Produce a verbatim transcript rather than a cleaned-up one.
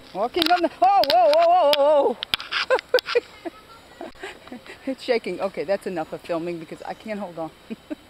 Walking on the, oh, whoa, whoa, whoa, whoa. It's shaking. Okay, that's enough of filming because I can't hold on.